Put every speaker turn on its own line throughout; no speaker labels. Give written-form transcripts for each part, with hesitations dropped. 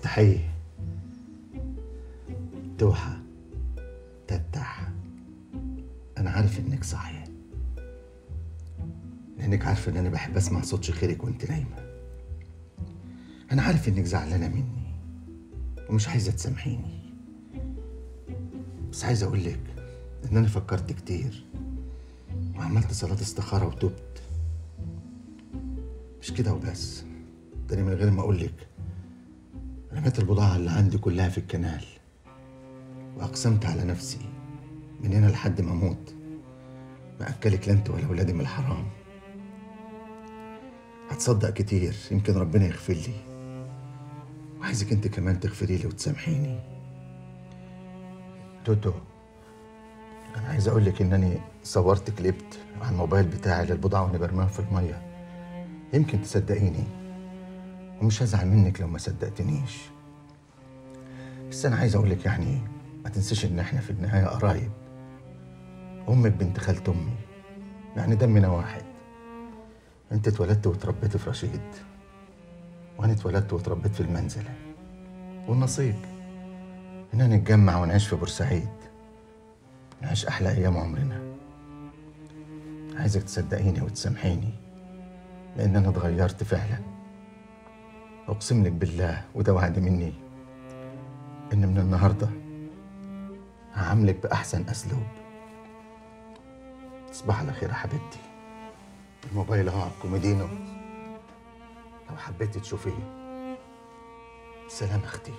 تحية توحة تتح. أنا عارف إنك صاحية، لأنك عارفة إن أنا بحب أسمع صوت شخيرك وأنت نايمة. أنا عارف إنك زعلانة مني ومش عايزة تسامحيني، بس عايز أقول لك إن أنا فكرت كتير وعملت صلاة استخارة وتبت. مش كده وبس، ده أنا من غير ما أقول لك رميت البضاعة اللي عندي كلها في الكنال، وأقسمت على نفسي من هنا لحد ما أموت ما أكلك لا أنت ولا ولادي من الحرام. هتصدق كتير يمكن ربنا يغفر لي، وعايزك أنت كمان تغفري لي وتسامحيني. توتو، أنا عايز أقول لك إنني صورت كليبت على الموبايل بتاعي للبضاعة وأنا برميها في المية، يمكن تصدقيني ومش هزعل منك لو ما صدقتنيش. بس أنا عايز أقول لك يعني ما تنسيش إن إحنا في النهاية قرايب. أمك بنت خالة أمي، يعني دمنا واحد. أنت اتولدت واتربيت في رشيد، وأنا اتولدت واتربيت في المنزلة، والنصيب إننا نتجمع ونعيش في بورسعيد، نعيش أحلى أيام عمرنا. عايزك تصدقيني وتسامحيني، لأن أنا اتغيرت فعلا. أقسم لك بالله وده وعد مني إن من النهاردة هعاملك بأحسن أسلوب. تصبح على خير يا حبيبتي. الموبايل اهو على الكوميدينو لو حبيتي تشوفيه. سلام اختي.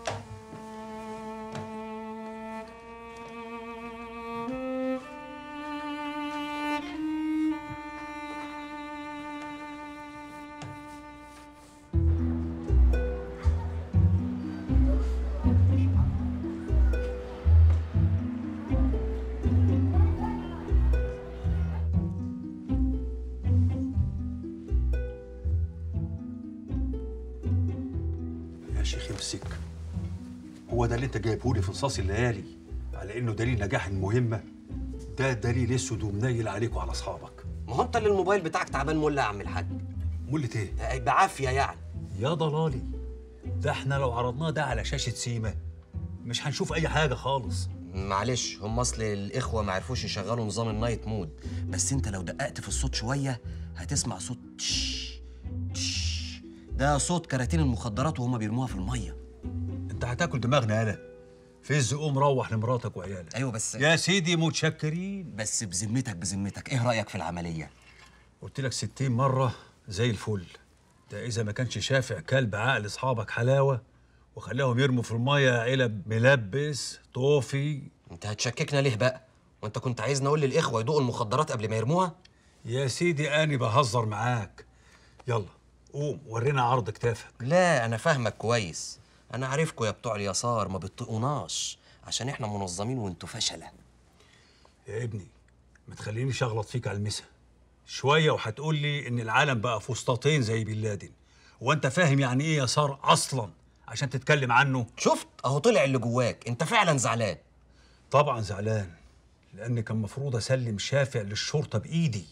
يا شيخ امسك، هو ده اللي انت جايبهولي في نصاص الليالي على انه دليل نجاح المهمه؟ ده دليل اسود ومنيل عليك وعلى اصحابك.
ما هو انت اللي الموبايل بتاعك تعبان مله يا عم الحاج.
ملة ايه؟
بعافيه يعني.
يا ضلالي، ده احنا لو عرضناه ده على شاشه سيما مش هنشوف اي حاجه خالص.
معلش، هم اصل الاخوه ما عرفوش يشغلوا نظام النايت مود، بس انت لو دققت في الصوت شويه هتسمع صوت تش تش. ده صوت كراتين المخدرات وهما بيرموها في الميه.
انت هتاكل دماغنا يالا. فز قوم روح لمراتك وعيالك.
ايوه بس
يا سيدي متشكرين.
بس بذمتك ايه رايك في العمليه؟
قلت لك 60 مره زي الفل. ده اذا ما كانش شافع كلب عقل اصحابك حلاوه وخلاهم يرموا في الميه علب ملبس طوفي.
انت هتشككنا ليه بقى؟ وانت كنت عايزني اقول للاخوه يدوقوا المخدرات قبل ما يرموها؟
يا سيدي أنا بهزر معاك. يلا قوم ورينا عرض كتافك.
لا انا فاهمك كويس، انا عارفكوا يا بتوع اليسار ما بتطقوناش عشان احنا منظمين وانتوا فشله.
يا ابني ما تخلينيش اغلط فيك على المسا شويه وهتقول لي ان العالم بقى فسطاطين زي بن لادن. وانت فاهم يعني ايه يسار اصلا عشان تتكلم عنه؟
شفت اهو طلع اللي جواك، انت فعلا زعلان.
طبعا زعلان، لان كان مفروض اسلم شافع للشرطه بايدي،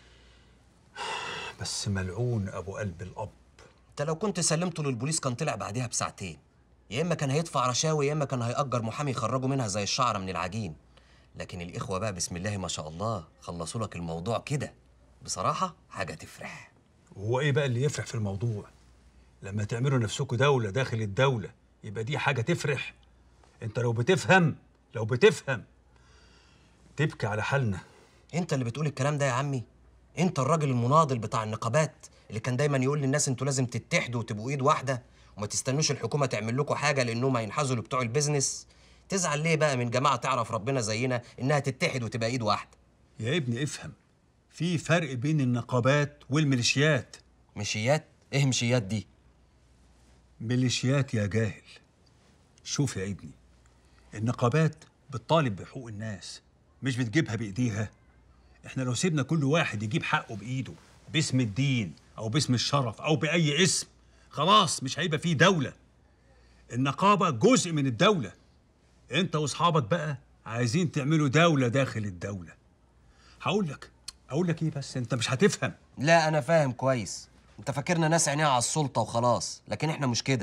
بس ملعون ابو قلب الاب.
انت لو كنت سلمته للبوليس كان طلع بعديها بساعتين، يا اما كان هيدفع رشاوي يا اما كان هيأجر محامي يخرجه منها زي الشعره من العجين. لكن الاخوه بقى بسم الله ما شاء الله خلصوا لك الموضوع كده. بصراحه حاجه تفرح.
وهو ايه بقى اللي يفرح في الموضوع؟ لما تعملوا نفسكم دوله داخل الدوله يبقى دي حاجه تفرح؟ انت لو بتفهم تبكي على حالنا.
انت اللي بتقول الكلام ده يا عمي؟ انت الراجل المناضل بتاع النقابات اللي كان دايما يقول للناس انتوا لازم تتحدوا وتبقوا ايد واحده وما تستنوش الحكومه تعمل لكم حاجه لانهم هينحازوا لبتوع البيزنس. تزعل ليه بقى من جماعه تعرف ربنا زينا انها تتحد وتبقى ايد واحده؟
يا ابني افهم، في فرق بين النقابات والميليشيات.
مشيات؟ ايه مشيات دي؟
ميليشيات يا جاهل. شوف يا ابني، النقابات بتطالب بحقوق الناس مش بتجيبها بايديها. احنا لو سيبنا كل واحد يجيب حقه بايده باسم الدين او باسم الشرف او باي اسم، خلاص مش هيبقى فيه دوله. النقابه جزء من الدوله. انت واصحابك بقى عايزين تعملوا دوله داخل الدوله. اقول لك ايه بس انت مش هتفهم.
لا انا فاهم كويس، انت فاكرنا ناس عينيها على السلطه وخلاص، لكن احنا مش كده.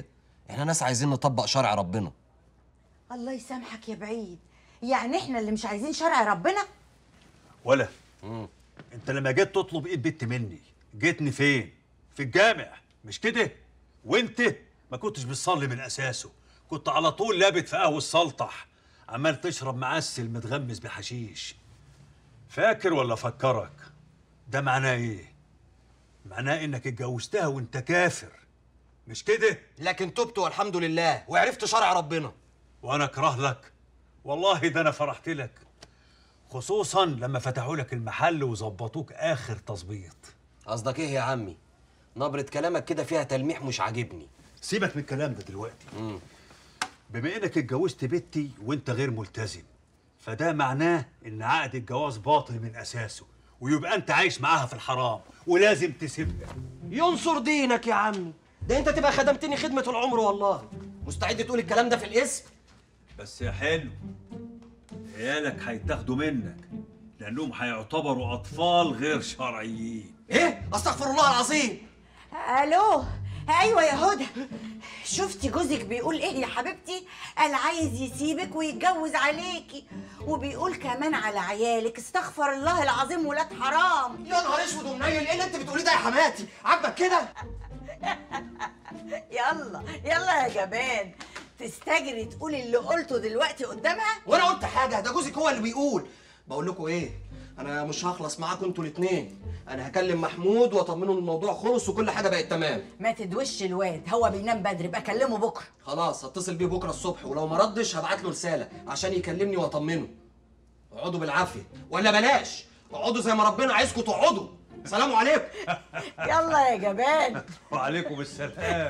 احنا ناس عايزين نطبق شرع ربنا.
الله يسامحك يا بعيد، يعني احنا اللي مش عايزين شرع ربنا؟
ولا انت لما جيت تطلب ايد بنت مني جيتني فين؟ في الجامع مش كده؟ وانت ما كنتش بتصلي من اساسه، كنت على طول لابت في قهوه السلطح عمال تشرب معسل متغمس بحشيش. فاكر ولا فكرك؟ ده معناه ايه؟ معناه انك اتجوزتها وانت كافر مش كده؟
لكن تبت والحمد لله وعرفت شرع ربنا.
وانا اكره لك؟ والله ده انا فرحت لك، خصوصا لما فتحوا لك المحل وظبطوك اخر تظبيط.
قصدك ايه يا عمي؟ نبرة كلامك كده فيها تلميح مش عاجبني.
سيبك من الكلام ده دلوقتي. بما انك اتجوزت بنتي وانت غير ملتزم، فده معناه ان عقد الجواز باطل من اساسه، ويبقى انت عايش معاها في الحرام ولازم تسيبها.
ينصر دينك يا عمي، ده انت تبقى خدمتني خدمة العمر والله. مستعد تقول الكلام ده في الاسم؟
بس يا حلو، عيالك هيتاخدوا منك لانهم هيعتبروا اطفال غير شرعيين.
ايه؟ استغفر الله العظيم.
الو، ايوه يا هدى، شفتي جوزك بيقول ايه يا حبيبتي؟ قال عايز يسيبك ويتجوز عليكي، وبيقول كمان على عيالك استغفر الله العظيم ولاد حرام.
يا نهار اسود ومنيل، ايه اللي انت بتقوليه ده يا حماتي؟ عاجبك كده؟
يلا يلا يا جبان، تستجري تقولي اللي قلته دلوقتي قدامها؟
وانا قلت حاجه؟ ده جوزك هو اللي بيقول. بقول لكم ايه، انا مش هخلص معاكم انتوا الاثنين. انا هكلم محمود واطمنه ان الموضوع خلص وكل حاجه بقت تمام.
ما تدوش الواد، هو بينام بدري، بقى كلمه بكره.
خلاص هتصل بيه بكره الصبح، ولو ما ردش هبعت له رساله عشان يكلمني واطمنه. اقعدوا بالعافيه، ولا بلاش اقعدوا زي ما ربنا عايزكم تقعدوا. سلام عليكم.
يلا يا جبان.
وعليكم السلام.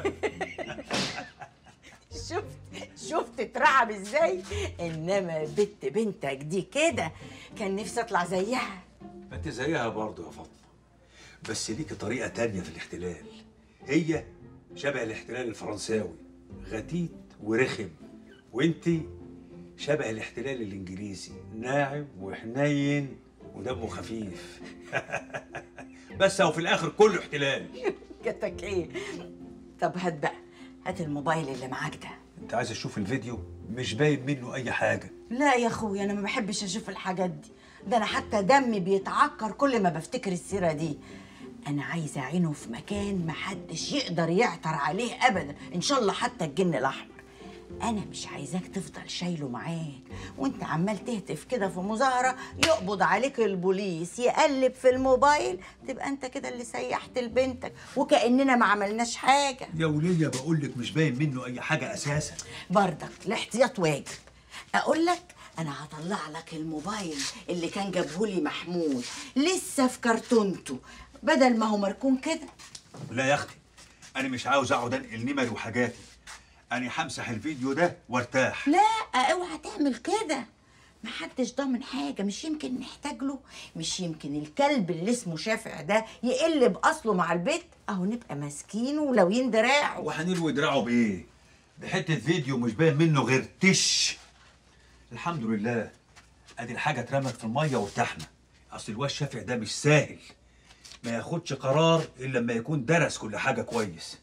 شفت اترعب ازاي؟ انما بنتك دي كده كان نفسي اطلع زيها.
ما انت زيها برضه يا فاطمه، بس ليكي طريقه تانية في الاحتلال. هي شبه الاحتلال الفرنساوي، غتيت ورخم، وانت شبه الاحتلال الانجليزي، ناعم وحنين ودمه خفيف. بس هو في الاخر كله احتلال.
جاتك ايه؟ طب هات بقى، هات الموبايل اللي معاك ده.
انت عايز اشوف الفيديو؟ مش باين منه اي حاجه.
لا يا اخويا، انا ما بحبش اشوف الحاجات دي، ده انا حتى دمي بيتعكر كل ما بفتكر السيره دي. انا عايزه اعينه في مكان محدش يقدر يعثر عليه ابدا، ان شاء الله حتى الجن الاحمر. انا مش عايزاك تفضل شايله معاك وانت عمال تهتف كده في مظاهره، يقبض عليك البوليس يقلب في الموبايل، تبقى انت كده اللي سيحت لبنتك وكاننا ما عملناش حاجه.
يا وليه بقول لك مش باين منه اي حاجه اساسا.
برضك الاحتياط واجب. اقول لك انا هطلع لك الموبايل اللي كان جابهولي محمود لسه في كرتونته، بدل ما هو مركون كده.
لا يا اختي، انا مش عاوز اقعد انقل نمر وحاجاتي، انا همسح الفيديو ده وارتاح.
لا اوعى تعمل كده، محدش ضامن حاجه، مش يمكن نحتاج له، مش يمكن الكلب اللي اسمه شافع ده يقلب اصله مع البيت، اهو نبقى ماسكينه ولوين دراعه.
وهنلوي دراعه بايه؟ ده حته فيديو مش باين منه غير تش. الحمد لله ادي الحاجه اترمت في الميه وارتحنا. اصل الواد شافع ده مش سهل، ما ياخدش قرار الا لما يكون درس كل حاجه كويس.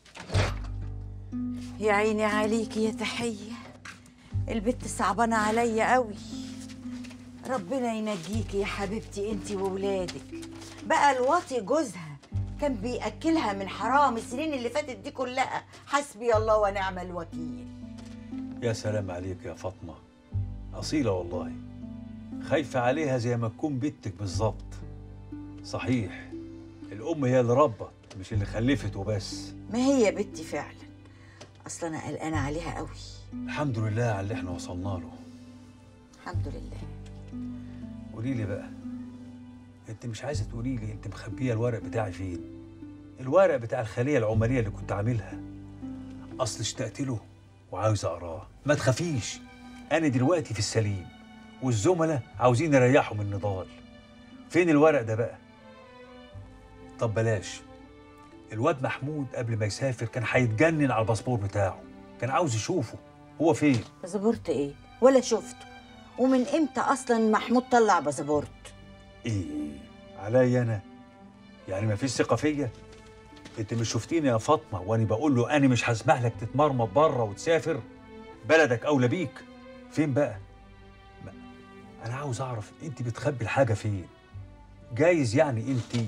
يا عيني عليكي يا تحيه، البت صعبانه عليا قوي. ربنا ينجيكي يا حبيبتي انتي وولادك. بقى الواطي جوزها كان بياكلها من حرام السنين اللي فاتت دي كلها، حسبي الله ونعم الوكيل.
يا سلام عليك يا فاطمه، اصيله والله، خايفه عليها زي ما تكون بنتك بالظبط. صحيح الام هي اللي ربت مش اللي خلفت وبس.
ما هي بنتي فعلا، اصل انا قلقانه عليها قوي.
الحمد لله على اللي احنا وصلنا له.
الحمد لله.
قولي لي بقى، انت مش عايزه تقولي لي انت مخبيه الورق بتاعي فين؟ الورق بتاع الخليه العمريه اللي كنت عاملها. اصل اشتقت له وعاوز اقراه. ما تخافيش، انا دلوقتي في السليم والزملاء عاوزين يريحوا من النضال. فين الورق ده بقى؟ طب بلاش، الواد محمود قبل ما يسافر كان هيتجنن على الباسبور بتاعه، كان عاوز يشوفه. هو فين؟
باسبورت ايه؟ ولا شفته؟ ومن امتى اصلا محمود طلع باسبورت؟
ايه عليا انا؟ يعني ما فيش ثقه فيا؟ انت مش شفتيني يا فاطمه وانا بقول له انا مش هسمح لك تتمرمط بره وتسافر؟ بلدك اولى بيك. فين بقى؟ انا عاوز اعرف انت بتخبي الحاجه فين. جايز يعني انت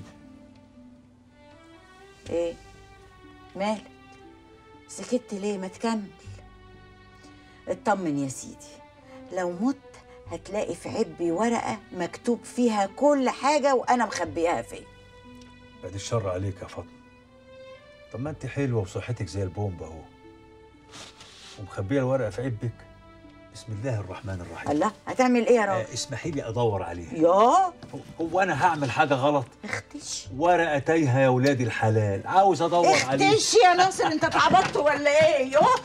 ايه مالك سكت ليه؟ ما تكمل. اطمن يا سيدي، لو مت هتلاقي في عبي ورقه مكتوب فيها كل حاجه وانا مخبياها فين.
بعد الشر عليك يا فاطمه. طب ما انت حلوه وصحتك زي البومب اهو، ومخبيه الورقه في عبك. بسم الله الرحمن الرحيم.
الله، هتعمل ايه يا راجل؟
اسمحي لي ادور عليها.
ياه
هو انا هعمل حاجه غلط؟
اختش
ورقه تايهه يا ولاد الحلال، عاوز ادور عليها.
اختش يا ناصر، انت اتعبطت ولا ايه؟ يوه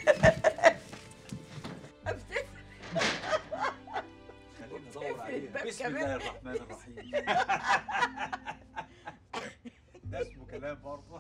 خليني ادور عليها. بسم الله الرحمن الرحيم. ده اسمه كلام برضه.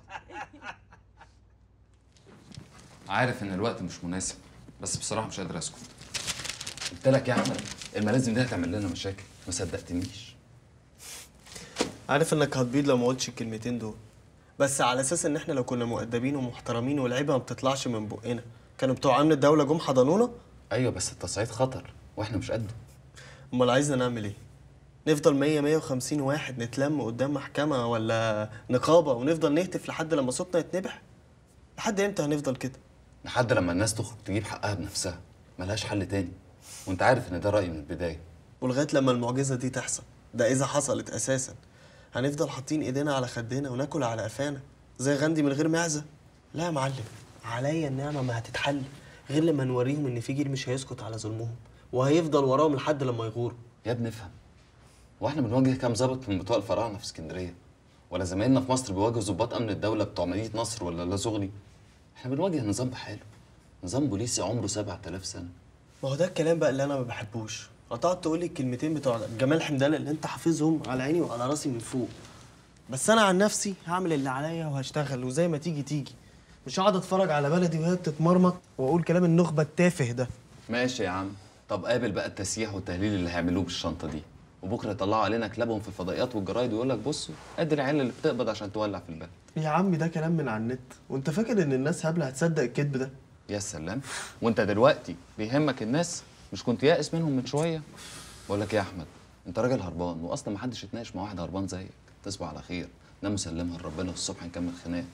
عارف ان الوقت مش مناسب، بس بصراحه مش قادر اسكت. قلت لك يا احمد الملازم دي هتعمل لنا مشاكل، ما صدقتنيش.
عارف انك هتبيض لو ما قلتش الكلمتين دول، بس على اساس ان احنا لو كنا مؤدبين ومحترمين والعيبه ما بتطلعش من بقنا كانوا بتوع امن الدوله جم حضنونا.
ايوه بس التصعيد خطر واحنا مش قده.
امال عايزنا نعمل ايه؟ نفضل 150 واحد نتلم قدام محكمه ولا نقابه ونفضل نهتف لحد لما صوتنا يتنبح؟ لحد امتى هنفضل كده؟
لحد لما الناس تخرج تجيب حقها بنفسها، ملهاش حل تاني. وانت عارف ان ده رايي من البدايه.
ولغايه لما المعجزه دي تحصل، ده اذا حصلت اساسا، هنفضل حاطين ايدينا على خدنا وناكل على قفانا زي غاندي من غير معزه؟ لا يا معلم، عليا النعمه ما هتتحل غير لما نوريهم ان في جيل مش هيسكت على ظلمهم وهيفضل وراهم لحد لما يغوروا.
يا ابني افهم، واحنا بنواجه كام ظابط من بتوع الفراعنه في اسكندريه؟ ولا زمايلنا في مصر بيواجهوا ضباط امن الدوله بتوع مدينه نصر ولا لازغلي؟ احنا بنواجه نظام بحاله، نظام بوليسي عمره 7000 سنه.
ما هو ده الكلام بقى اللي انا ما بحبوش. هتقعد تقول لي الكلمتين بتوع جمال حمدان اللي انت حافظهم على عيني وعلى راسي من فوق، بس انا عن نفسي هعمل اللي عليا وهشتغل وزي ما تيجي تيجي. مش هقعد اتفرج على بلدي وهي بتتمرمط واقول كلام النخبه التافه ده.
ماشي يا عم، طب قابل بقى التسييح والتهليل اللي هيعملوه بالشنطه دي، وبكره يطلعوا علينا كلابهم في الفضائيات والجرايد ويقول لك بصوا ادي العيال اللي بتقبض عشان تولع في البلد.
يا عم ده كلام من على النت، وانت فاكر ان الناس هبله هتصدق الكذب ده؟
يا سلام، وانت دلوقتي بيهمك الناس؟ مش كنت يائس منهم من شويه؟ بقول لك يا احمد، انت راجل هربان، واصلا ما حدش يتناقش مع واحد هربان زيك. تصبح على خير، نام مسلمها لربنا والصبح نكمل خناق.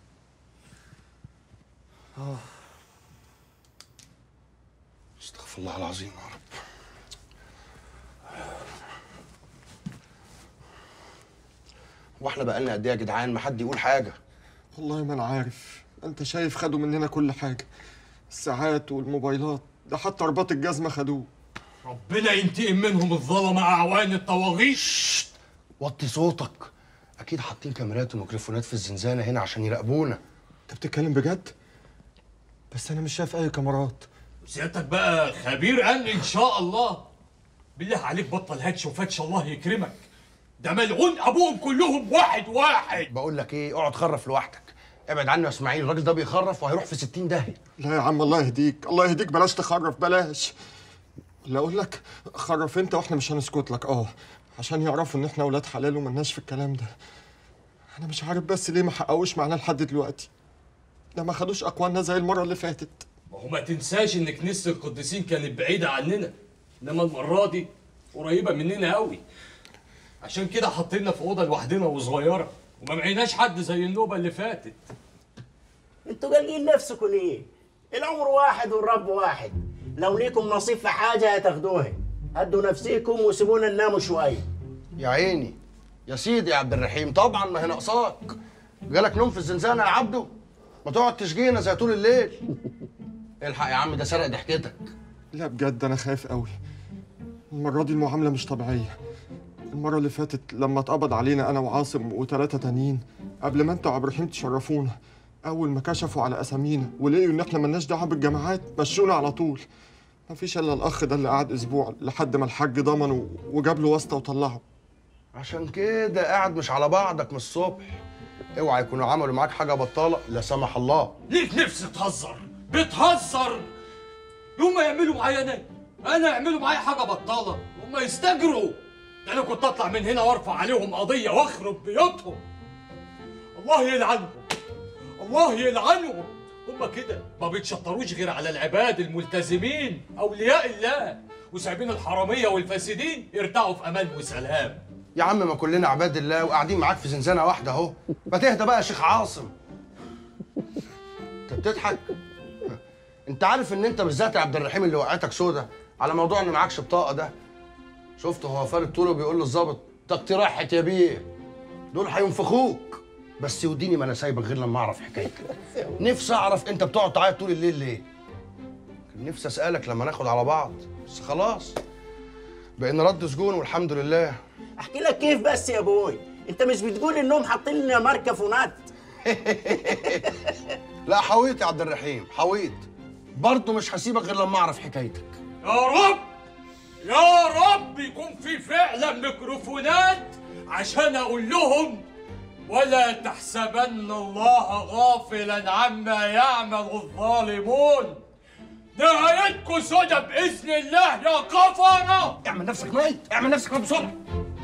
استغفر الله العظيم يا رب. واحنا بقالنا قد ايه يا جدعان ما حد يقول حاجه؟
والله ما انا عارف، انت شايف خدوا مننا كل حاجه، الساعات والموبايلات، ده حتى رباط الجزمه خدوه.
ربنا ينتقم منهم الظلمه اعوان الطواغيت.
وطي صوتك، اكيد حاطين كاميرات وميكروفونات في الزنزانه هنا عشان يراقبونا.
انت بتتكلم بجد؟ بس انا مش شايف اي كاميرات.
سيادتك بقى خبير امن ان شاء الله. بالله عليك بطل هاتش وفتش، الله يكرمك. ده ملعون ابوهم كلهم واحد واحد.
بقول لك ايه، اقعد خرف لوحدك. ابعد عنه يا اسماعيل، الراجل ده بيخرف وهيروح في 60 داهيه.
لا يا عم الله يهديك، الله يهديك، بلاش تخرف بلاش. ولا اقول لك خرف انت واحنا مش هنسكت لك، عشان يعرفوا ان احنا اولاد حلال وملناش في الكلام ده. انا مش عارف بس ليه ما حققوش معانا لحد دلوقتي. ده ما خدوش اقوالنا زي المره اللي فاتت.
ما هو ما تنساش ان كنيسه القديسين كانت بعيده عننا، انما المره دي قريبه مننا قوي. عشان كده حاطيننا في اوضه لوحدنا وصغيره، وما معيناش حد زي النوبه اللي فاتت.
انتوا قالقين نفسكم ليه؟ العمر واحد والرب واحد، لو ليكم نصيب في حاجه هتاخدوها. هدوا نفسيكم وسيبونا نناموا شويه.
يا عيني يا سيدي يا عبد الرحيم، طبعا ما هي ناقصاك. جالك نوم في الزنزانه يا عبده؟ ما تقعد تشجينا زي طول الليل. الحق يا عم، ده سرق ضحكتك.
لا بجد انا خايف قوي. المره دي المعامله مش طبيعيه. المره اللي فاتت لما اتقبض علينا انا وعاصم و3 تانيين قبل ما انت وعبد الرحيم تشرفونا، اول ما كشفوا على اسامينا ولقيوا ان احنا ملناش دعوه بالجماعات مشونا على طول. مفيش الا الاخ ده اللي قعد اسبوع لحد ما الحاج ضمنه وجاب له واسطه وطلعه.
عشان كده قاعد مش على بعضك من الصبح. اوعى يكونوا عملوا معاك حاجه بطاله لا سمح الله.
ليك نفس تهزر، بتهزر. يوم ما يعملوا معايا انا يعملوا معايا حاجه بطاله، هم يستجروا. ده انا كنت اطلع من هنا وارفع عليهم قضيه واخرب بيوتهم. الله يلعنهم. الله يلعنهم. هما كده ما بيتشطروش غير على العباد الملتزمين اولياء الله، وسايبين الحراميه والفاسدين يرتاحوا في امان وسلام.
يا عم ما كلنا عباد الله وقاعدين معاك في زنزانه واحده اهو، ما تهدى بقى يا شيخ عاصم. انت بتضحك؟ انت عارف ان انت بالذات يا عبد الرحيم اللي وقعتك سودا على موضوع ان معكش بطاقه ده. شفته هو فارد طوله بيقول للظابط طاقتي راحت يا بيه، دول هينفخوك. بس يوديني ما انا سايبك غير لما اعرف حكايتك. نفسي اعرف انت بتقعد تعيط طول الليل ليه؟ كان نفسي اسالك لما ناخد على بعض، بس خلاص بقينا رد سجون والحمد لله.
احكي لك كيف بس يا ابوي، انت مش بتقول انهم حاطين لنا ماركه فونات؟
لا حويت يا عبد الرحيم، حويت. برضه مش هسيبك غير لما اعرف حكايتك.
يا رب يا رب يكون في فعلا ميكروفونات عشان اقول لهم ولا تحسبن الله غافلا عما يعمل الظالمون، نهايتكم سودا باذن الله يا كفره.
اعمل نفسك ميت، اعمل نفسك ميت بسرعه.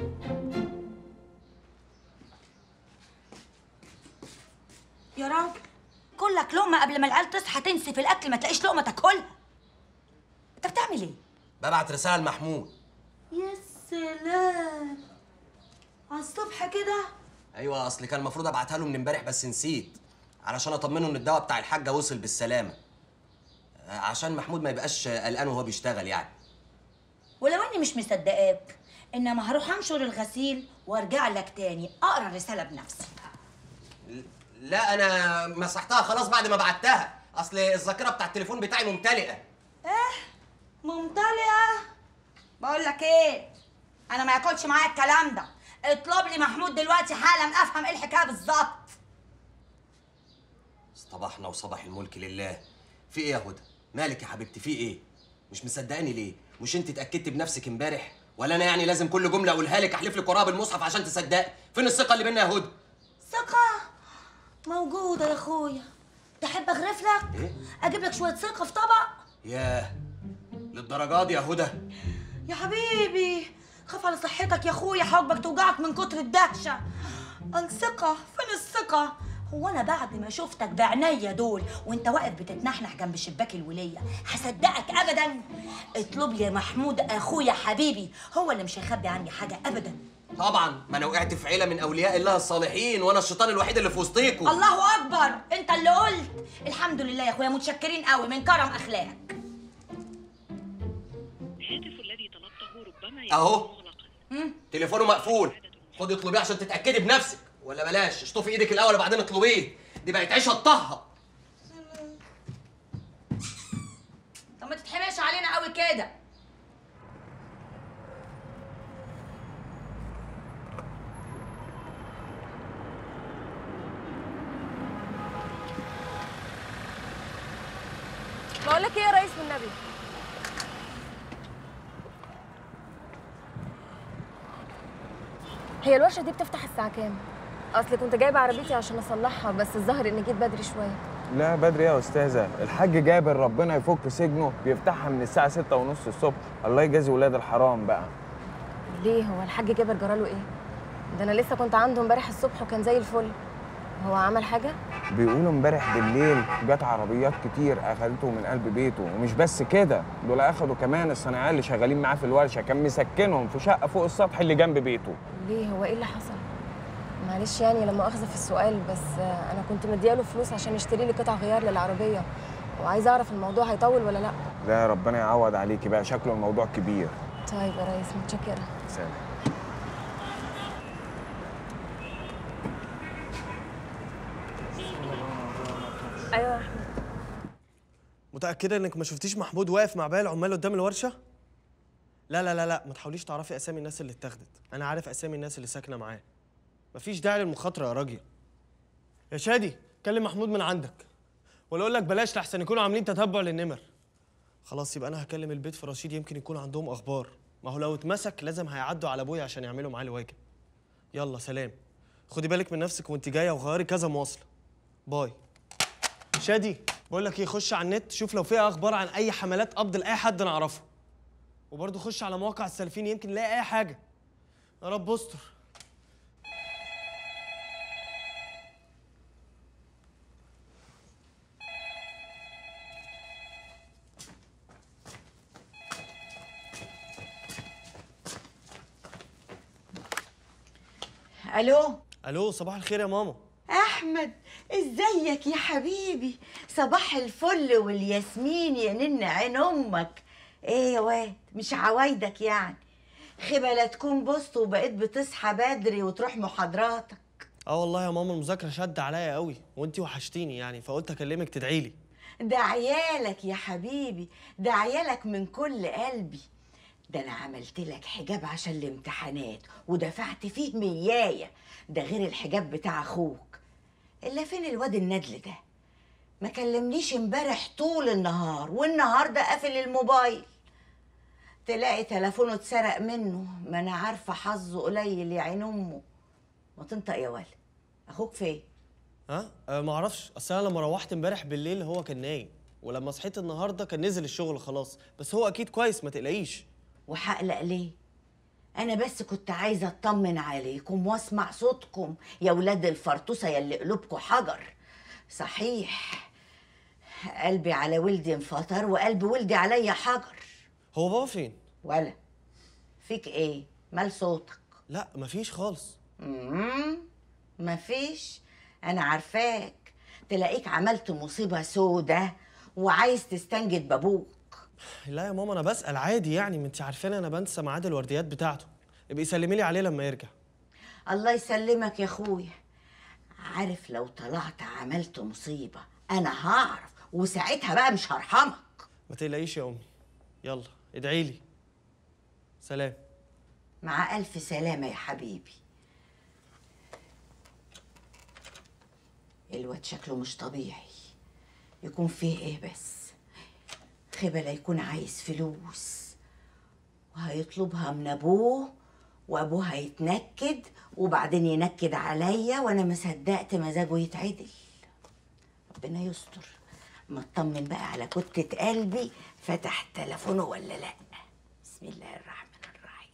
يا راجل كلك لقمه قبل ما العيال تصحى تنسي في الاكل ما تلاقيش لقمه تاكلها. انت بتعمل ايه؟
ببعت رساله لمحمود.
يا سلام، على الصبح كده؟
ايوه، اصل كان المفروض ابعتها له من امبارح بس نسيت، علشان اطمنه ان الدواء بتاع الحاجه وصل بالسلامه، عشان محمود ما يبقاش قلقان وهو بيشتغل يعني.
ولو اني مش مصدقاك، انما هروح انشر الغسيل وارجع لك تاني اقرا الرساله بنفسي.
لا انا مسحتها خلاص بعد ما بعتها، اصل الذاكره بتاع التليفون بتاعي ممتلئه.
ممتلئه؟ بقول لك ايه، انا ما ياكلش معايا الكلام ده. اطلب لي محمود دلوقتي حالا افهم ايه الحكايه بالظبط.
اصطبحنا وصباح الملك لله. في ايه يا هدى؟ مالك يا حبيبتي، في ايه؟ مش مصدقاني ليه؟ مش انت اتاكدتي بنفسك امبارح؟ ولا انا يعني لازم كل جمله اقولها لك احلف لك وراها بالمصحف عشان تصدقي؟ فين الثقه اللي بينا يا هدى؟
ثقه موجوده يا اخويا. تحب اغرف لك؟
ايه؟
اجيب لك شويه ثقه في طبق؟
ياه، للدرجه دي يا هدى؟
يا حبيبي خاف على صحتك يا اخويا، حواجبك توجعك من كتر الدهشه. الثقه فين الثقه؟ هو انا بعد ما شفتك بعينيا دول وانت واقف بتتنحنح جنب شباك الوليه هصدقك ابدا؟ اطلب لي يا محمود اخويا حبيبي، هو اللي مش هيخبي عني حاجه ابدا.
طبعا، ما انا وقعت في عيله من اولياء الله الصالحين وانا الشيطان الوحيد اللي في وسطيكم.
الله اكبر، انت اللي قلت. الحمد لله يا اخويا، متشكرين قوي من كرم اخلاقك.
الهاتف الذي طلبته ربما يكون
اهو
مغلقا.
تليفونه مقفول، خدي اطلبيه عشان تتاكدي بنفسك، ولا بلاش اشطفي ايدك الاول وبعدين اطلبيه، دي بقت عيشه الطهه.
طب ما تتحمقش علينا قوي كده.
بقول لك ايه يا ريس والنبي، هي الورشه دي بتفتح الساعه كام؟ اصل كنت جايبه عربيتي عشان اصلحها، بس الظاهر اني جيت بدري شويه.
لا بدري يا استاذه، الحاج جابر ربنا يفك سجنه بيفتحها من الساعه 6:30 الصبح. الله يجازي ولاد الحرام بقى.
ليه، هو الحاج جابر جراله ايه؟ ده انا لسه كنت عنده امبارح الصبح وكان زي الفل. هو عمل حاجه؟
بيقولوا امبارح بالليل جت عربيات كتير اخدته من قلب بيته، ومش بس كده، دول اخدوا كمان الصناعيه اللي شغالين معاه في الورشه، كان مسكنهم في شقه فوق السطح اللي جنب بيته.
ليه، هو ايه اللي حصل؟ معلش يعني لما اخذ في السؤال، بس انا كنت مدياله فلوس عشان يشتري لي قطع غيار للعربيه، وعايزه اعرف الموضوع هيطول ولا لا.
لا ربنا يعوض عليكي بقى، شكله الموضوع كبير.
طيب يا ريس، متشكره.
سلام.
ايوه يا احمد.
متأكدة انك ما شفتيش محمود واقف مع باقي العمال قدام الورشة؟ لا لا لا لا، ما تحاوليش تعرفي اسامي الناس اللي اتاخدت، انا عارف اسامي الناس اللي ساكنة معاه. مفيش داعي للمخاطرة يا راجل. يا شادي كلم محمود من عندك، ولا اقول لك بلاش لحسن يكونوا عاملين تتبع للنمر. خلاص يبقى انا هكلم البيت في رشيد، يمكن يكون عندهم اخبار، ما هو لو اتمسك لازم هيعدوا على ابويا عشان يعملوا معاه الواجب. يلا سلام، خدي بالك من نفسك وانت جايه وغيري كذا مواصله. باي. شادي بقول لك ايه، خش على النت شوف لو فيها اخبار عن اي حملات قبض لاي حد نعرفه، وبرضه خش على مواقع السالفين يمكن نلاقي اي حاجه. يا رب استر.
الو.
الو، صباح الخير يا ماما.
احمد، ازيك يا حبيبي؟ صباح الفل والياسمين يا نن عين امك. ايه يا واد، مش عوايدك يعني؟ خبا لا تكون بصت وبقيت بتصحى بدري وتروح محاضراتك.
اه والله يا ماما، المذاكره شد عليا قوي وانتي وحشتيني يعني، فقلت اكلمك تدعيلي.
ده عيالك يا حبيبي، ده عيالك من كل قلبي. ده انا عملت لك حجاب عشان الامتحانات ودفعت فيه 100. ده غير الحجاب بتاع اخوك. الا فين الواد الندل ده؟ ما كلمنيش امبارح طول النهار، والنهارده قافل الموبايل. تلاقي تليفونه اتسرق منه. ما انا عارفه حظه قليل يا عين امه. ما تنطق يا ولد، اخوك فين؟
ما اعرفش، اصل انا لما روحت امبارح بالليل هو كان نايم، ولما صحيت النهارده كان نزل الشغل خلاص، بس هو اكيد كويس ما تقلقيش.
وهقلق ليه؟ انا بس كنت عايزه اطمن عليكم واسمع صوتكم يا ولاد الفرطوسه يلي قلوبكم حجر. صحيح قلبي على ولدي انفطر وقلب ولدي عليا حجر.
هو بابا فين؟
ولا فيك ايه؟ مال صوتك؟
لا مفيش خالص.
مفيش؟ انا عارفاك، تلاقيك عملت مصيبه سودة وعايز تستنجد بابوك.
لا يا ماما، انا بسأل عادي يعني، ما انت عارفاني انا بنسى ميعاد الورديات بتاعته. ابقي سلمي لي عليه لما يرجع.
الله يسلمك يا اخويا. عارف لو طلعت عملت مصيبه انا هعرف، وساعتها بقى مش هرحمك.
ما تقلقيش يا امي، يلا ادعي لي. سلام.
مع الف سلامه يا حبيبي. الواد شكله مش طبيعي. يكون فيه ايه بس؟ خبا لا يكون عايز فلوس وهيطلبها من ابوه، وابوه هيتنكد وبعدين ينكد عليا، وانا ما صدقت مزاجه يتعدل. ربنا يستر. ما اطمن بقى على كتة قلبي فتح تليفونه ولا لا. بسم الله الرحمن الرحيم.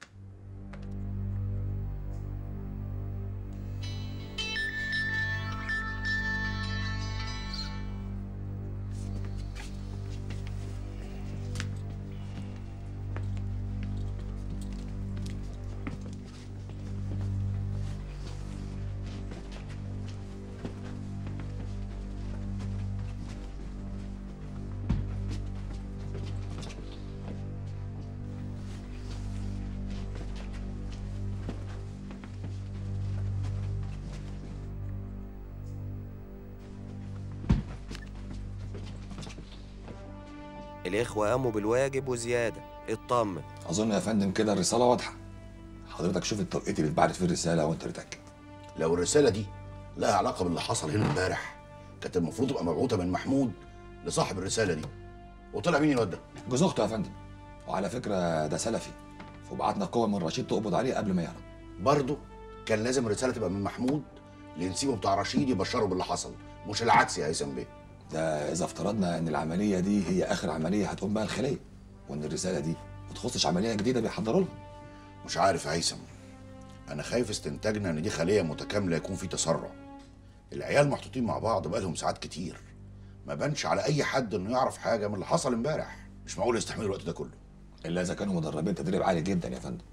الإخوة قاموا بالواجب وزيادة، اطمن.
أظن يا فندم كده الرسالة واضحة. حضرتك شوف التوقيت اللي اتبعت فيه الرسالة وأنت تتأكد.
لو الرسالة دي لها علاقة باللي حصل هنا امبارح، كانت المفروض تبقى مبعوثة من محمود لصاحب الرسالة دي. وطلع مين الواد ده؟
جوز أخته يا فندم. وعلى فكرة ده سلفي، وبعتنا قوة من رشيد تقبض عليه قبل ما يهرب.
برضه كان لازم الرسالة تبقى من محمود لنسيبه بتاع رشيد يبشره باللي حصل، مش العكس يا هيثم بيه.
ده إذا افترضنا إن العملية دي هي آخر عملية هتقوم بها الخلية، وإن الرسالة دي ما تخصش عملية جديدة بيحضروا لها.
مش عارف يا هيثم، أنا خايف استنتاجنا إن دي خلية متكاملة يكون في تسرع. العيال محطوطين مع بعض بقالهم ساعات كتير، ما بانش على أي حد إنه يعرف حاجة من اللي حصل امبارح. مش معقول يستحملوا الوقت ده كله.
إلا إذا كانوا مدربين تدريب عالي جدا يا فندم.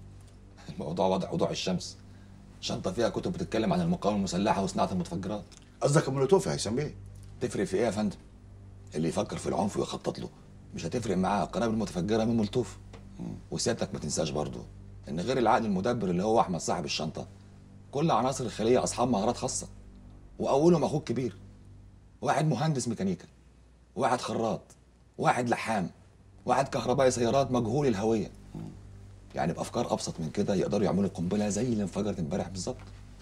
الموضوع واضح وضوح الشمس. شنطة فيها كتب بتتكلم عن المقاومة المسلحة وصناعة المتفجرات.
قصدك المولوتوف يا هيثم بيه؟
تفرق في إيه يا فندم؟ اللي يفكر في العنف ويخطط له مش هتفرق معاه قنابل متفجرة من مولوتوف. وسيادتك ما تنساش برضه إن غير العقل المدبر اللي هو أحمد صاحب الشنطة، كل عناصر الخلية أصحاب مهارات خاصة، وأولهم أخوك كبير. واحد مهندس ميكانيكا، واحد خراط، واحد لحام، واحد كهربائي سيارات مجهول الهوية. يعني بأفكار أبسط من كده يقدروا يعملوا قنبلة زي اللي انفجرت امبارح بالظبط.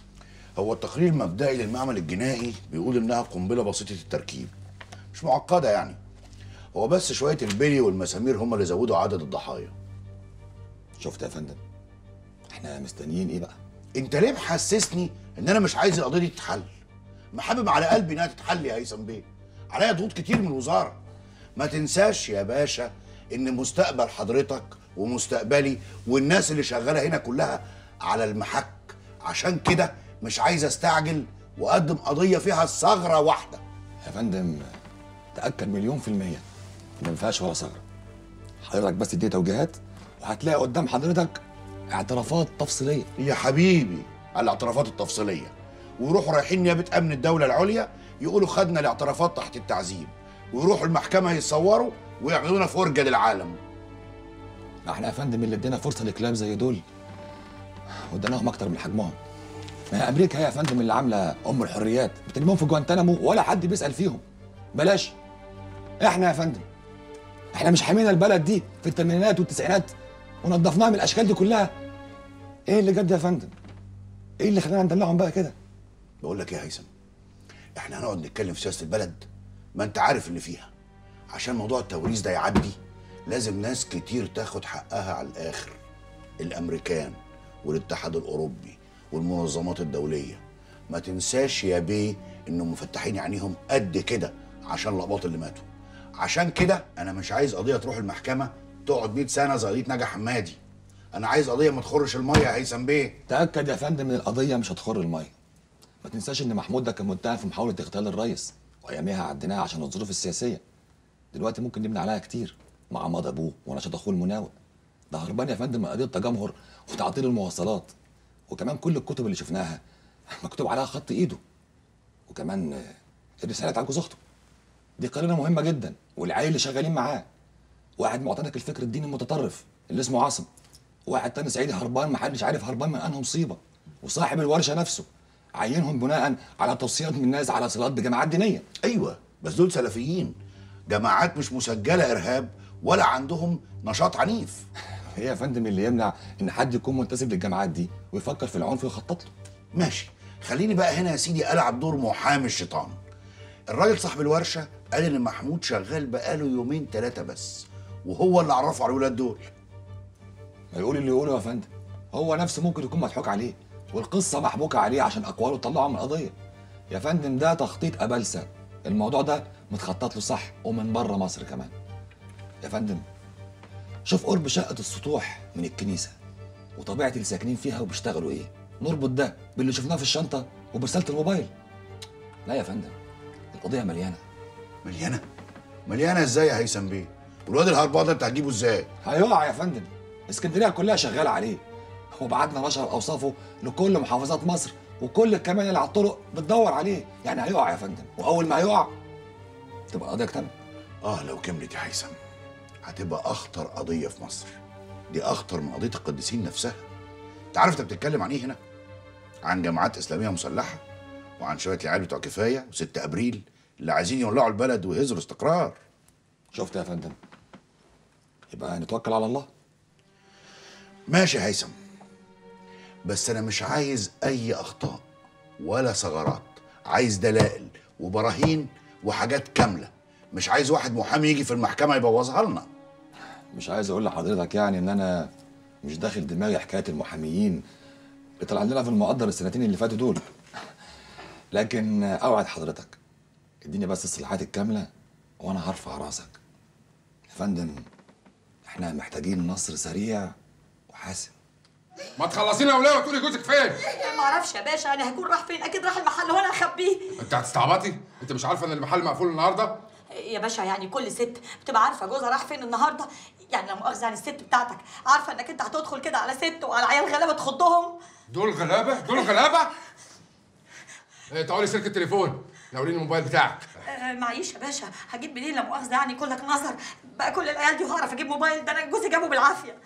هو التقرير المبدئي للمعمل الجنائي بيقول إنها قنبلة بسيطة التركيب، مش معقدة يعني. هو بس شوية البلي والمسامير هم اللي زودوا عدد الضحايا.
شفت يا فندم؟ احنا مستنيين ايه بقى؟
انت ليه محسسني ان انا مش عايز القضيه دي تتحل؟ محبب على قلبي انها تتحل يا هيثم بيه. عليا ضغوط كتير من الوزاره. ما تنساش يا باشا ان مستقبل حضرتك ومستقبلي والناس اللي شغاله هنا كلها على المحك. عشان كده مش عايز استعجل واقدم قضيه فيها ثغره واحده.
يا فندم تاكد 100% ان ما فيهاش ولا ثغره. حضرتك بس ادي توجيهات وهتلاقي قدام حضرتك اعترافات تفصيليه.
يا حبيبي على الاعترافات التفصيليه، ويروحوا رايحين نيابه امن الدوله العليا يقولوا خدنا الاعترافات تحت التعذيب، ويروحوا المحكمه يتصوروا وياخدونا فرجه للعالم.
ما احنا يا فندم اللي ادينا فرصه لكلاب زي دول واديناهم اكتر من حجمهم. ما هي امريكا هي يا فندم اللي عامله الحريات، بترميهم في جوانتانامو ولا حد بيسال فيهم. بلاش احنا يا فندم، احنا مش حامينا البلد دي في الثمانينات والتسعينات ونضفناها من الاشكال دي كلها. ايه اللي جد يا فندم؟ ايه اللي خلانا ندلعهم بقى كده؟
بقول لك ايه يا هيثم، احنا هنقعد نتكلم في سياسه البلد؟ ما انت عارف اللي فيها. عشان موضوع التوريث ده يعدي لازم ناس كتير تاخد حقها على الاخر. الامريكان والاتحاد الاوروبي والمنظمات الدوليه. ما تنساش يا بيه انهم مفتحين عينيهم قد كده عشان الأقباط اللي ماتوا. عشان كده انا مش عايز قضيه تروح المحكمه تقعد 100 سنه زي قضيه نجا حمادي. انا عايز قضيه ما تخرش الميه يا هيثم بيه.
تاكد يا فندم ان القضيه مش هتخر الميه. ما تنساش ان محمود ده كان متهم في محاوله اغتيال الرئيس، واياميها عديناها عشان الظروف السياسيه. دلوقتي ممكن نبني عليها كتير مع ماضي ابوه ونشاط اخوه المناوئ. ده هربان يا فندم من قضيه تجمهر وتعطيل المواصلات. وكمان كل الكتب اللي شفناها مكتوب عليها خط ايده. وكمان الرساله عجوز اخته دي قرينه مهمه جدا، والعيال اللي شغالين معاه واحد معتنق الفكر الديني المتطرف اللي اسمه عاصم، واحد تاني صعيدي هربان محدش عارف هربان من انهي مصيبه، وصاحب الورشه نفسه عينهم بناء على توصيات من الناس على صلات بجماعات دينيه.
ايوه بس دول سلفيين، جماعات مش مسجله ارهاب ولا عندهم نشاط عنيف.
ايه يا فندم اللي يمنع ان حد يكون منتسب للجماعات دي ويفكر في العنف ويخطط له؟
ماشي، خليني بقى هنا يا سيدي العب دور محامي الشيطان. الراجل صاحب الورشه قال ان محمود شغال بقاله يومين 3 بس، وهو اللي عرفه على الولاد دول.
ما يقول اللي يقوله يا فندم، هو نفسه ممكن يكون مضحوك عليه والقصه محبوكه عليه عشان اقواله طلعوا من القضيه. يا فندم ده تخطيط ابلسه، الموضوع ده متخطط له صح ومن بره مصر كمان. يا فندم شوف قرب شقه السطوح من الكنيسه وطبيعه اللي ساكنين فيها وبيشتغلوا ايه، نربط ده باللي شفناه في الشنطه وبرساله الموبايل. لا يا فندم القضيه مليانه.
مليانه ازاي يا هيثم بيه؟ والواد الهربان ده انت هتجيبه ازاي؟
هيقع يا فندم، اسكندريه كلها شغاله عليه، وبعتنا نشر اوصافه لكل محافظات مصر وكل الكمان اللي على الطرق بتدور عليه، يعني هيقع يا فندم، واول ما هيقع تبقى قضيه اكتمل.
لو كملت يا هيثم هتبقى اخطر قضيه في مصر. دي اخطر من قضيه القديسين نفسها. انت عارف انت بتتكلم عن ايه هنا؟ عن جماعات اسلاميه مسلحه، وعن شويه العيال بتوع كفايه و6 ابريل اللي عايزين يولعوا البلد ويهزروا استقرار.
شفت يا فندم؟ يبقى نتوكل على الله.
ماشي يا هيثم، بس انا مش عايز اي اخطاء ولا ثغرات، عايز دلائل وبراهين وحاجات كامله. مش عايز واحد محامي يجي في المحكمه يبوظها لنا.
مش عايز اقول لحضرتك يعني ان انا مش داخل دماغي حكايه المحاميين اللي طلع لنا في المقدر السنتين اللي فاتوا دول، لكن اوعد حضرتك اديني بس الصلاحات الكامله وانا هرفع راسك. يا فندم احنا محتاجين نصر سريع وحاسم.
ما تخلصينا يا وليه وتقولي جوزك فين؟
ما اعرفش يا باشا، انا هيكون راح فين؟ اكيد راح المحل وانا هخبيه.
انت هتستعبطي؟ انت مش عارفه ان المحل مقفول النهارده؟
يا باشا يعني كل ست بتبقى عارفه جوزها راح فين النهارده؟ يعني لا مؤاخذه، يعني الست بتاعتك عارفه انك انت هتدخل كده على ست وعلى عيال غلابه تخضهم؟
دول غلابه؟ دول غلابه؟ تعالي سلك التليفون، نوريني الموبايل بتاعك.
معيش يا باشا، هجيب منين لا مؤاخذه؟ يعني كلك نظر بقى كل العيال دي وهعرف اجيب موبايل؟ ده انا جوزي جابه بالعافيه.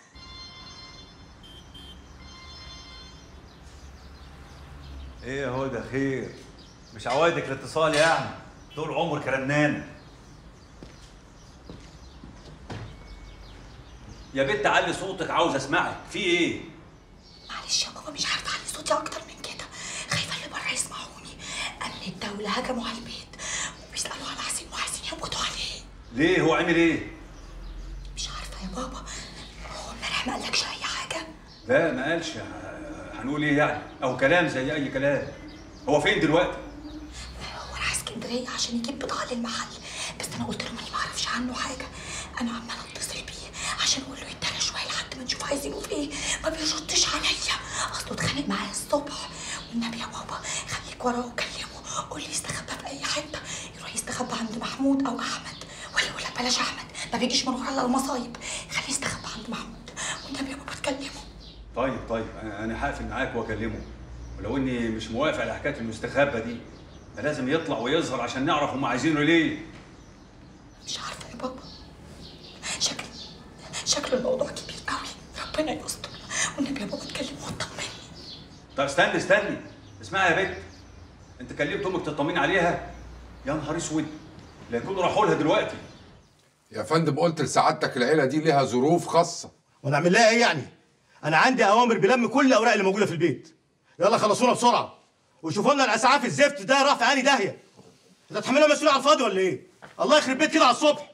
ايه يا هدى خير؟ مش عوايدك الاتصال يعني؟ طول عمرك رنانه. يا بنت علي صوتك، عاوز اسمعك. في ايه؟
معلش يا بابا، مش عارفه اعلي صوتي اكتر من كده، خايفه اللي بره يسمعوني. امن الدوله هجموا على البيت وبيسالوا على حسين وعايزين يقبضوا عليه.
ليه؟ هو عمل ايه؟
مش عارفه يا بابا. هو امبارح ما قالكش اي حاجه؟
لا ما قالش. هنقول ايه يعني؟ او كلام زي اي كلام. هو فين دلوقتي؟
هو راح اسكندريه عشان يجيب بضاعه للمحل، بس انا قلت له اني ما اعرفش عنه حاجه. انا عماله اتصل بيه عشان اقول له يدانا شويه لحد ما نشوف عايزينه في ايه، ما بيردش عليا. اصله اتخانق معايا الصبح. والنبي يا بابا خليك وراه وكلمه، قول لي يستخبى في اي حته، يروح يستخبى عند محمود او احمد، ولا بلاش احمد، ما بيجيش من ورا الا المصايب. خليه يستخبى عند محمود والنبي يا بابا تكلمه.
طيب انا هقفل معاك واكلمه،
ولو اني مش موافق على حكايه المستخبى دي، فلازم يطلع ويظهر عشان نعرف هم عايزينه ليه.
مش عارفه يا بابا، شكل الموضوع كبير قوي، ربنا يستر. والنبي يا بابا اتكلم وطمني.
طب استني اسمعي يا بنت، انت كلمت امك تطمني عليها؟ يا نهار اسود، لا يكونوا راحوا لها دلوقتي.
يا فندم قلت لسعادتك العيله دي ليها ظروف خاصه.
وانا اعمل لها ايه يعني؟ انا عندي اوامر بلم كل الاوراق اللي موجوده في البيت. يلا خلصونا بسرعه وشوفوا لنا الاسعاف الزفت ده راح في انهي داهيه. انت هتحملها مسؤوليه على الفاضي ولا ايه؟ الله يخرب بيت كده على الصبح.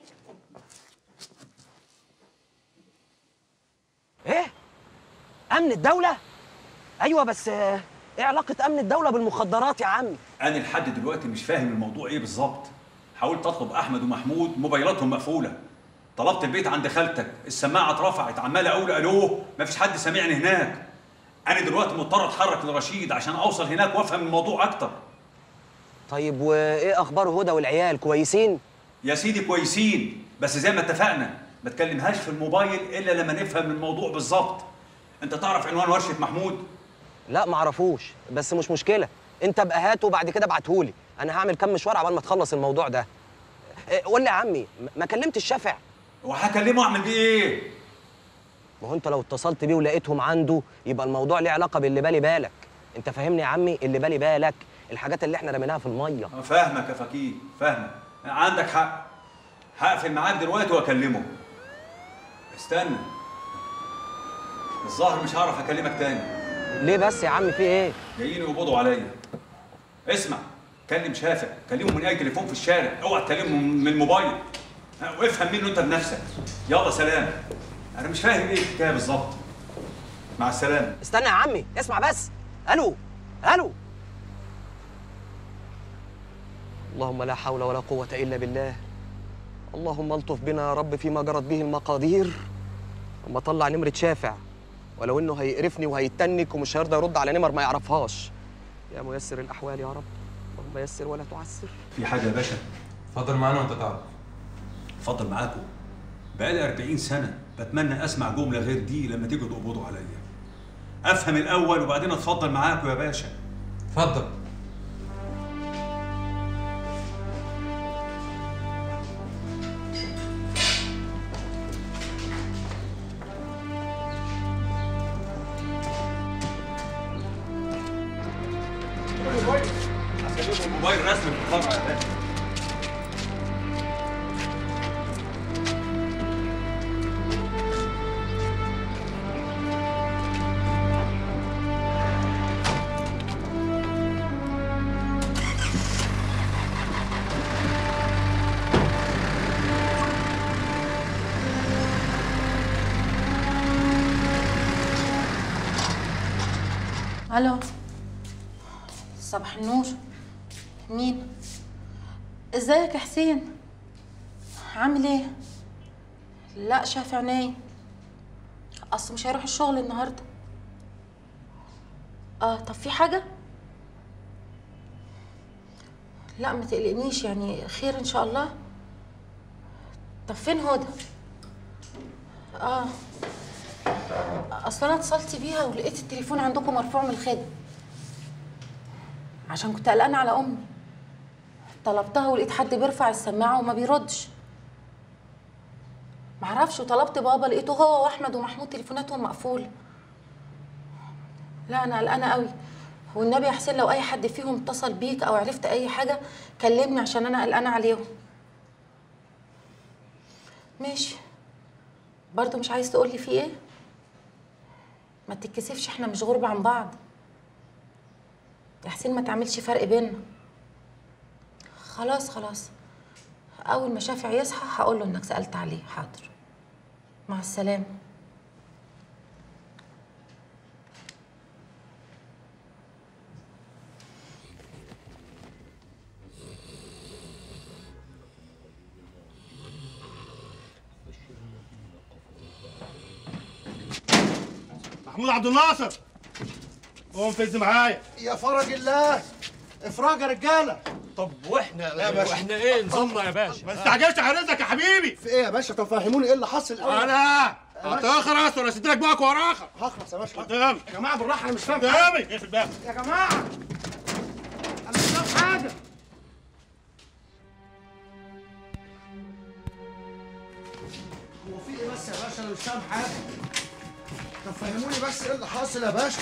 ايه؟ امن الدوله؟ ايوه بس ايه علاقه امن الدوله بالمخدرات يا عمي؟
انا لحد دلوقتي مش فاهم الموضوع ايه بالظبط. حاولت اطلب احمد ومحمود، موبايلاتهم مقفوله. طلبت البيت عند خالتك، السماعه اترفعت، عمال اقول الو، مفيش حد سامعني هناك. انا دلوقتي مضطر اتحرك لرشيد عشان اوصل هناك وافهم الموضوع اكتر.
طيب وايه اخبار هدى والعيال؟ كويسين؟
يا سيدي كويسين، بس زي ما اتفقنا ما تكلمهاش في الموبايل الا لما نفهم الموضوع بالظبط. انت تعرف عنوان ورشه محمود؟
لا معرفوش، بس مش مشكله، انت ابقى هاته وبعد كده ابعتهولي، انا هعمل كام مشوار عبال ما تخلص الموضوع ده. قول لي يا عمي، ما كلمتش الشافع؟
وهكلمه اعمل بيه ايه؟
ما هو انت لو اتصلت بيه ولقيتهم عنده يبقى الموضوع ليه علاقه باللي بالي بالك. انت فاهمني يا عمي؟ اللي بالي بالك الحاجات اللي احنا رميناها في الميه.
فاهمك يا فكيه، فاهمك، عندك حق. هقفل معاك دلوقتي واكلمه. استنى، الظاهر مش هعرف اكلمك تاني.
ليه بس يا عم؟ في ايه؟
جايين يقبضوا عليا. اسمع، كلم شافع، كلمه من اي تليفون في الشارع، اوعى تكلمه من الموبايل. وافهم منه انت بنفسك. يلا سلام. انا مش فاهم ايه الحكايه بالظبط. مع السلامه.
استنى يا عمي، اسمع بس. الو. اللهم لا حول ولا قوه الا بالله. اللهم الطف بنا يا رب فيما جرت به المقادير. اما طلع نمره شافع، ولو انه هيقرفني وهيتنك ومش هيرضى يرد على نمر ما يعرفهاش. يا ميسر الاحوال يا رب، اللهم يسر ولا تعسر.
في حاجه يا باشا؟
اتفضل معانا وانت تعرف.
اتفضل معاكم. بقالي 40 سنه بتمنى اسمع جمله غير دي لما تيجوا تقبضوا عليا. افهم الاول وبعدين اتفضل معاكم يا باشا.
اتفضل.
الموبايل رسمي في الفرع يا باشا.
الو، صباح النور. مين؟ ازيك يا حسين؟ عامل ايه؟ لا شافع نايم، اصل مش هيروح الشغل النهارده. طب في حاجه؟ لا ما تقلقنيش، يعني خير ان شاء الله. طب فين هدى؟ اصل انا اتصلت بيها ولقيت التليفون عندكم مرفوع من الخدمه، عشان كنت قلقانه على امي. طلبتها ولقيت حد بيرفع السماعه وما بيردش. معرفش، وطلبت بابا لقيته هو واحمد ومحمود تليفوناتهم مقفوله. لا انا قلقانه قوي، والنبي يا حسين لو اي حد فيهم اتصل بيك او عرفت اي حاجه كلمني، عشان انا قلقانه عليهم. ماشي. برضه مش عايز تقولي في ايه؟ ما تتكسفش، احنا مش غربة عن بعض يا حسين، ما تعملش فرق بيننا. خلاص اول ما شافع يصحى هقول له انك سألت عليه. حاضر، مع السلامة.
محمود عبد الناصر، قوم فز معايا.
يا فرج الله، افراج يا رجاله.
طب واحنا ايه نظامنا يا باشا؟
ما استعجلش على رزقك يا حبيبي.
في ايه يا باشا؟ طب فهموني ايه اللي حصل.
انا هتخرس ولا اسد لك بقك وراخر؟
هخلص يا باشا.
قدامي
يا جماعه بالراحه انا مش فاهم
قدامي ايه في الباب؟
يا جماعه انا مش فاهم حاجه. هو في ايه بس يا باشا؟ انا مش فاهم حاجه. طب فهموني بس ايه اللي حاصل يا باشا؟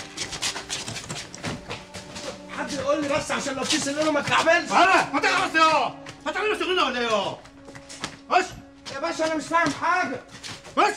حد يقول لي بس عشان لو في سنينه ما تكعبلش.
انا ما تخلص يا هتعملوا شغلنا ولا ايه يا؟ ماشي
يا باشا انا مش فاهم حاجه.
ماشي.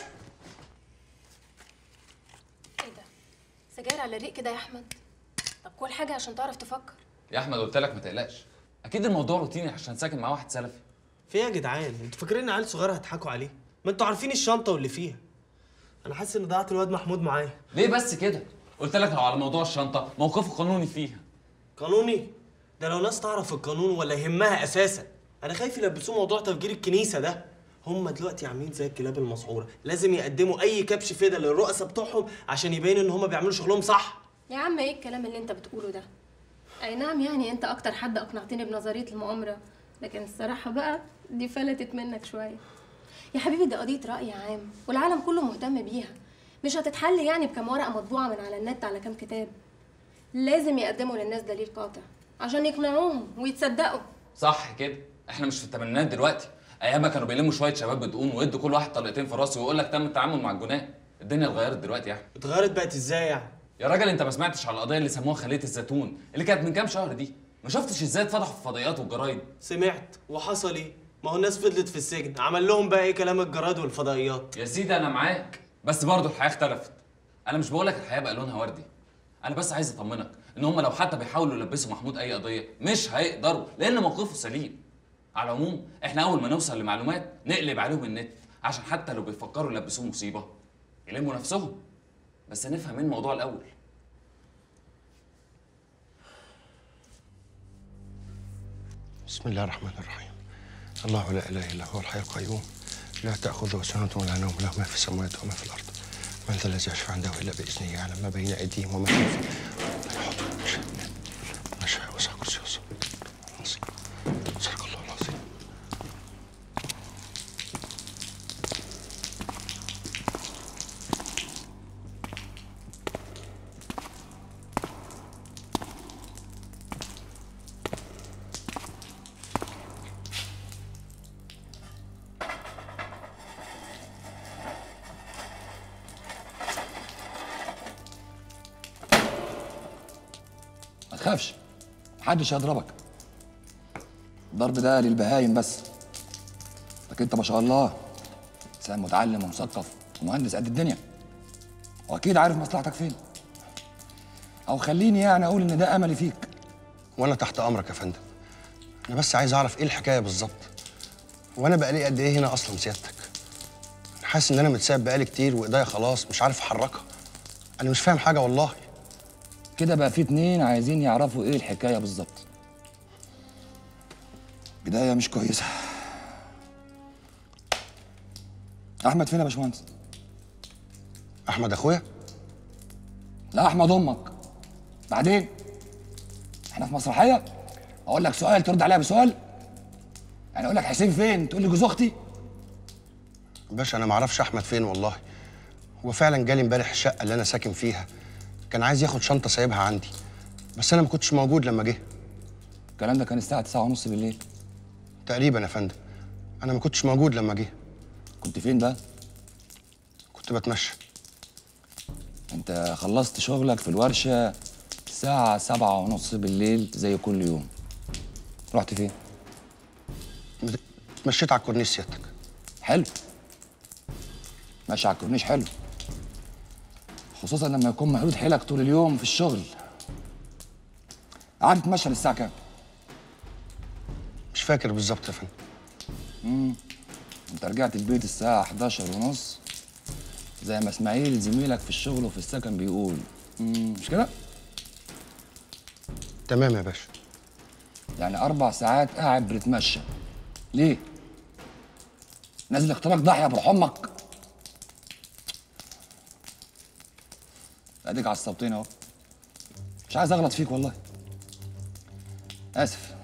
ايه ده؟ سجاير على الريق كده يا احمد؟ طب كل حاجه عشان تعرف تفكر.
يا احمد قلت لك ما تقلقش، اكيد الموضوع روتيني عشان ساكن مع واحد سلفي.
في ايه يا جدعان؟ انتوا فاكرين عيال صغيره هتضحكوا عليه؟ ما انتوا عارفين الشنطه واللي فيها. انا حاسس ان ضيعت الواد محمود معايا.
ليه بس كده؟ قلت لك لو على موضوع الشنطه موقفه قانوني فيها.
قانوني؟ ده لو ناس تعرف القانون ولا يهمها اساسا. انا خايف يلبسوه موضوع تفجير الكنيسه ده. هم دلوقتي عاملين زي الكلاب المسعوره، لازم يقدموا اي كبش فدا للرؤساء بتوعهم عشان يبينوا ان هم بيعملوا شغلهم صح.
يا عم ايه الكلام اللي انت بتقوله ده؟ اي نعم يعني انت اكتر حد اقنعتني بنظريه المؤامره، لكن الصراحه بقى دي فلتت منك شويه. يا حبيبي دي قضيه راي عام والعالم كله مهتم بيها، مش هتتحل يعني بكام ورقه مطبوعه من على النت على كام كتاب. لازم يقدموا للناس دليل قاطع عشان يقنعوهم ويتصدقوا.
صح كده، احنا مش في الثمانينات دلوقتي، ايامها كانوا بيلموا شويه شباب بدقون ويدوا كل واحد طلقتين في راسه ويقول لك تم التعامل مع الجناه. الدنيا اتغيرت دلوقتي يا احمد.
اتغيرت بقت ازاي يعني؟
يا راجل انت ما سمعتش على القضيه اللي سموها خليه الزيتون اللي كانت من كام شهر دي؟ ما شفتش ازاي اتفضحوا في الفضائيات والجرايد؟
سمعت. وحصل ايه؟ ما هو الناس فضلت في السجن، عمل لهم بقى ايه كلام الجرايد والفضائيات؟
يا سيدي انا معاك، بس برضه الحياه اختلفت. انا مش بقول لك الحياه بقى لونها وردي، انا بس عايز اطمنك ان هم لو حتى بيحاولوا يلبسوا محمود اي قضيه مش هيقدروا لان موقفه سليم. على العموم احنا اول ما نوصل لمعلومات نقلب عليهم النت عشان حتى لو بيفكروا يلبسوه مصيبه يلموا نفسهم. بس نفهم الموضوع الاول.
بسم الله الرحمن الرحيم. الله لا اله الا هو الحي القيوم لا تاخذه سنه ولا نوم له ما في السماوات وما في الارض. من ذا الذي يشفع عنده الا باذنه يعلم ما بين ايديهم وما خلفهم. ما شاء وسع كرسيه العظيم. صدق الله العظيم.
ما تخافش، محدش هيضربك. الضرب ده للبهايم بس. لكن انت ما شاء الله انسان متعلم ومثقف ومهندس قد الدنيا، واكيد عارف مصلحتك فين. او خليني يعني اقول ان ده املي فيك.
وانا تحت امرك يا فندم. انا بس عايز اعرف ايه الحكايه بالظبط، وانا بقالي قد ايه هنا اصلا سيادتك؟ انا حاسس ان انا متساب بقالي كتير وايديا خلاص مش عارف احركها. انا مش فاهم حاجه والله.
كده بقى في اتنين عايزين يعرفوا ايه الحكايه بالظبط. بدايه مش كويسه. احمد فين يا باشمهندس؟
احمد اخويا؟
لا احمد امك. بعدين احنا في مسرحيه؟ اقول لك سؤال ترد عليها بسؤال؟ يعني اقول لك حسين فين تقول لي جوز اختي؟
باشا انا ما اعرفش احمد فين والله. هو فعلا جالي امبارح الشقه اللي انا ساكن فيها، كان عايز ياخد شنطه سايبها عندي، بس انا ما كنتش موجود لما جه.
الكلام ده كان الساعه 9:30 بالليل
تقريبا يا فندم. انا ما كنتش موجود لما جه.
كنت فين بقى؟
كنت بتمشى.
انت خلصت شغلك في الورشه الساعه 7:30 بالليل زي كل يوم. رحت فين؟
اتمشيت على الكورنيش سيادتك.
حلو. ماشي على الكورنيش حلو، خصوصا لما يكون مهدود حيلك طول اليوم في الشغل. قعدت تتمشى للساعه كام؟
مش فاكر بالظبط يا فندم.
انت رجعت البيت الساعه 11:30 زي ما اسماعيل زميلك في الشغل وفي السكن بيقول. مش كده؟
تمام يا باشا.
يعني 4 ساعات قاعد بتتمشى. ليه؟ نازل اختراق ضاحيه بروح امك؟ اديك عصبتني اهو. مش عايز اغلط فيك والله. اسف.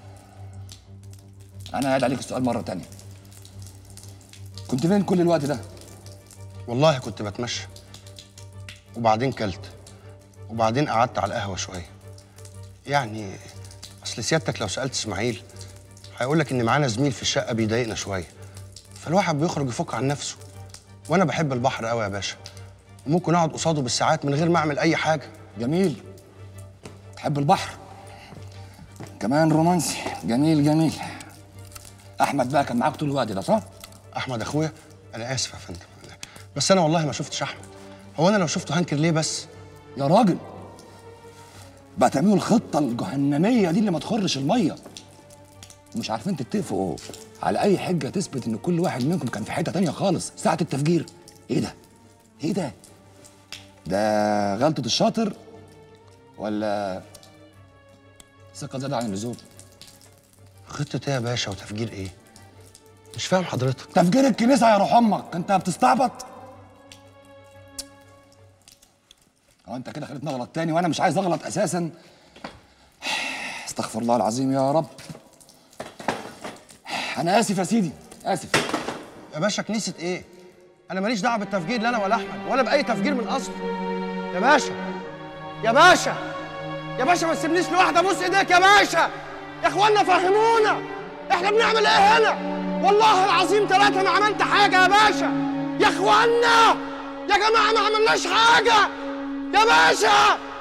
انا هعيد عليك السؤال مره تانية. كنت فين كل الوقت ده؟
والله كنت بتمشى وبعدين كلت وبعدين قعدت على القهوة شوية. يعني أصل سيادتك لو سألت إسماعيل هيقولك إن معانا زميل في الشقة بيضايقنا شوية، فالواحد بيخرج يفك عن نفسه. وأنا بحب البحر قوي يا باشا، وممكن أقعد قصاده بالساعات من غير ما أعمل أي حاجة.
جميل، تحب البحر كمان رومانسي. جميل جميل. احمد بقى كان معاك طول الوقت ده صح؟
احمد اخويا؟ انا اسف يا فندم، بس انا والله ما شفتش احمد. هو انا لو شفته هنكر ليه بس؟
يا راجل بقى تعملوا الخطه الجهنميه دي اللي ما تخرش الميه، مش عارفين تتفقوا على اي حجه تثبت ان كل واحد منكم كان في حته تانية خالص ساعه التفجير. ايه ده؟ ايه ده؟ ده غلطه الشاطر ولا ثقه زياده عن اللزوم؟
خطة ايه يا باشا وتفجير ايه؟ مش فاهم حضرتك.
تفجير الكنيسة يا روح امك، انت بتستعبط؟ هو انت كده خليتني اغلط تاني وانا مش عايز اغلط اساسا. استغفر الله العظيم يا رب. انا اسف يا سيدي، اسف.
يا باشا كنيسة ايه؟ انا ماليش دعوة بالتفجير لا انا ولا احمد ولا باي تفجير من اصله. يا باشا يا باشا يا باشا ما تسيبنيش لوحدي، ابوس ايديك يا باشا. يا اخوانا فهمونا احنا بنعمل ايه هنا؟ والله العظيم 3 ما عملت حاجه يا باشا. يا اخوانا يا جماعه ما عملناش حاجه يا باشا.